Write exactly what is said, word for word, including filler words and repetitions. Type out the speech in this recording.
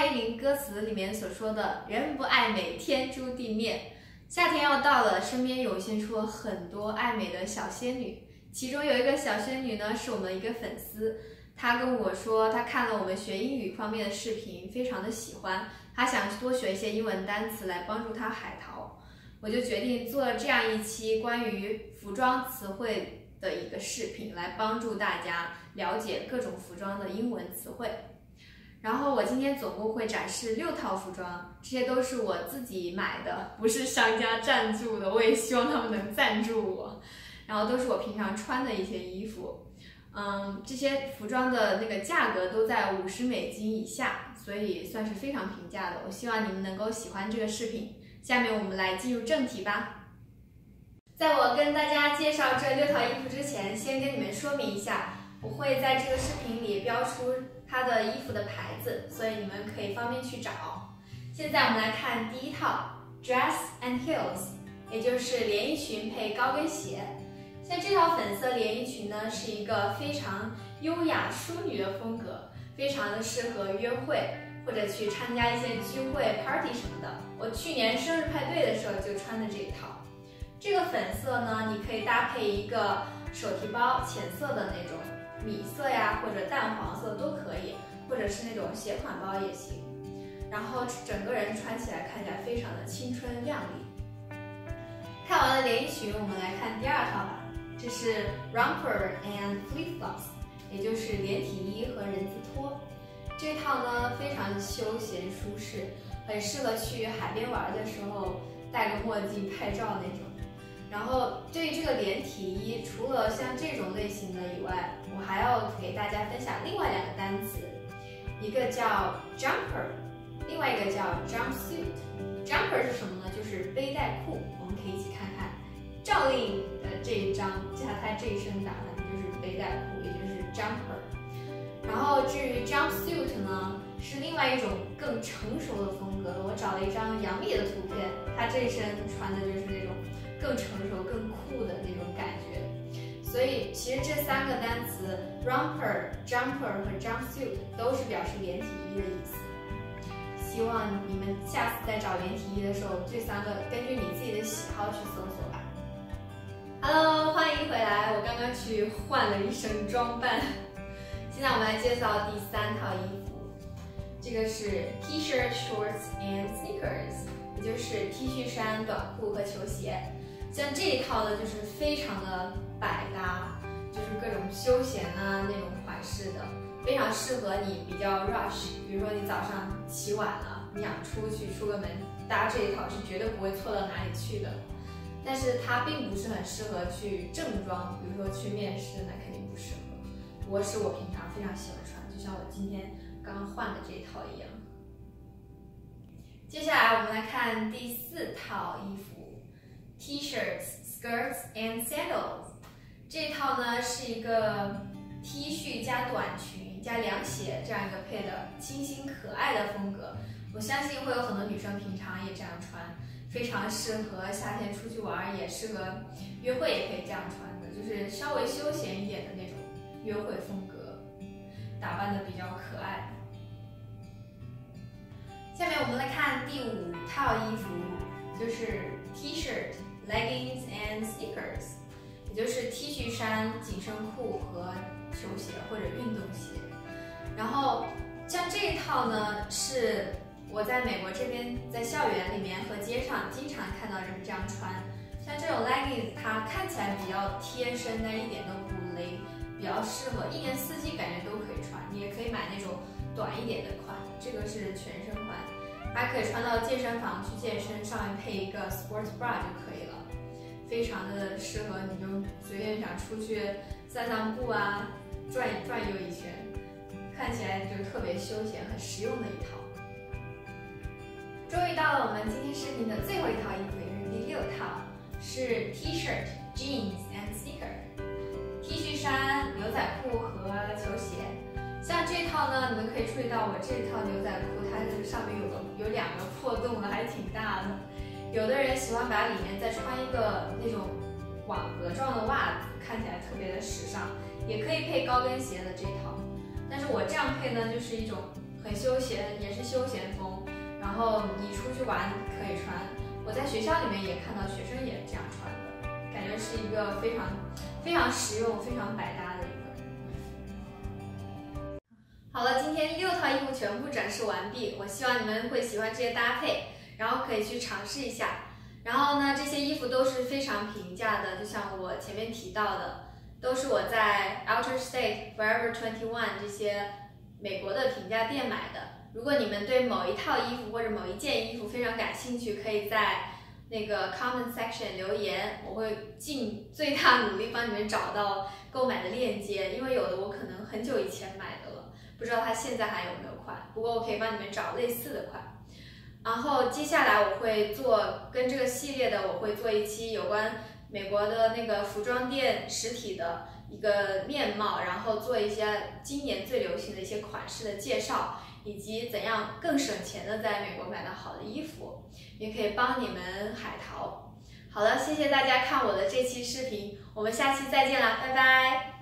蔡依林歌词里面所说的“人不爱美，天诛地灭”。夏天要到了，身边涌现出了很多爱美的小仙女，其中有一个小仙女呢，是我们的一个粉丝。她跟我说，她看了我们学英语方面的视频，非常的喜欢，她想多学一些英文单词来帮助她海淘。我就决定做了这样一期关于服装词汇的一个视频，来帮助大家了解各种服装的英文词汇。然后我今天总共会展示六套服装，这些都是我自己买的，不是商家赞助的，我也希望他们能赞助我。然后都是我平常穿的一些衣服。嗯，这些服装的那个价格都在五十美金以下，所以算是非常平价的。我希望你们能够喜欢这个视频。下面我们来进入正题吧。在我跟大家介绍这六套衣服之前，先跟你们说明一下，我会在这个视频里标出它的衣服的牌子，所以你们可以方便去找。现在我们来看第一套 Dress and Heels， 也就是连衣裙配高跟鞋。像这套粉色连衣裙呢，是一个非常优雅淑女的风格，非常的适合约会或者去参加一些聚会 party 什么的。我去年生日派对的时候就穿的这一套。这个粉色呢，你可以搭配一个手提包，浅色的那种米色呀，或者淡黄色都可以，或者是那种斜款包也行。然后整个人穿起来看起来非常的青春靓丽。看完了连衣裙，我们来看第二套吧。这是 romper and flip flops， 也就是连体衣和人字拖。这套呢非常休闲舒适，很适合去海边玩的时候戴个墨镜拍照那种。然后对于这个连体衣，除了像这种类型的以外，我还要给大家分享另外两个单词，一个叫 jumper， 另外一个叫 jumpsuit。jumper 是什么呢？就是背带裤。我们可以一起看看赵丽颖的这一张加她这一身打扮就是背带裤，也就是 jumper。然后至于 jumpsuit 呢，是另外一种更成熟的风格。我找了一张杨幂的图片，她这一身穿的就是那种更成熟、更酷的那种感觉。所以其实这三个单词 romper、jumper 和 jumpsuit 都是表示连体衣的意思。希望你们下次在找连体衣的时候，这三个根据你自己的喜好去搜索吧。Hello， 欢迎回来！我刚刚去换了一身装扮。现在我们来介绍第三套衣服，这个是 T-shirt, shorts and sneakers， 也就是 T 恤衫、短裤和球鞋。像这一套呢，就是非常的百搭，就是各种休闲啊那种款式的，非常适合你比较 rush。比如说你早上起晚了，你想出去出个门，搭这一套是绝对不会错到哪里去的。但是它并不是很适合去正装，比如说去面试，那肯定不适合。不过是我平常非常喜欢穿，就像我今天刚刚换的这一套一样。接下来我们来看第四套衣服 ，T-shirts, skirts and sandals。这一套呢是一个 T 恤加短裙加凉鞋这样一个配的清新可爱的风格。我相信会有很多女生平常也这样穿，非常适合夏天出去玩，也适合约会也可以这样穿的，就是稍微休闲一点的那种约会风格，打扮的比较可爱。下面我们来看第五套衣服，就是 T-shirt, leggings and sneakers， 也就是 T 恤衫、紧身裤和球鞋或者运动鞋。然后像这一套呢，是我在美国这边在校园里面和街上经常看到人这样穿。像这种 leggings 它看起来比较贴身，但一点都不勒，比较适合一年四季感觉都可以穿。你也可以买那种短一点的款，这个是全身款，还可以穿到健身房去健身，上面配一个 sports bra 就可以了，非常的适合你就随便想出去散散步啊，转转悠一圈，看起来就特别休闲，很实用的一套。终于到了我们今天视频的最后一套衣服，也是第六套，是 T-shirt, jeans and sneaker。T 恤衫、牛仔裤和球鞋。像这套呢，你们可以注意到我这套牛仔裤，它这个上面有个有两个破洞的，还挺大的。有的人喜欢把里面再穿一个那种网格状的袜子，看起来特别的时尚，也可以配高跟鞋的这套。但是我这样配呢，就是一种很休闲，也是休闲风。然后你出去玩可以穿，我在学校里面也看到学生也这样穿的，感觉是一个非常非常实用、非常百搭的一个。好了，今天六套衣服全部展示完毕，我希望你们会喜欢这些搭配，然后可以去尝试一下。然后呢，这些衣服都是非常平价的，就像我前面提到的，都是我在 Outer State、Forever twenty-one 这些美国的平价店买的。如果你们对某一套衣服或者某一件衣服非常感兴趣，可以在那个 comment section 留言，我会尽最大努力帮你们找到购买的链接，因为有的我可能很久以前买的了，不知道它现在还有没有款，不过我可以帮你们找类似的款。然后接下来我会做跟这个系列的，我会做一期有关美国的那个服装店实体的一个面貌，然后做一些今年最流行的一些款式的介绍，以及怎样更省钱的在美国买到好的衣服，也可以帮你们海淘。好了，谢谢大家看我的这期视频，我们下期再见啦，拜拜。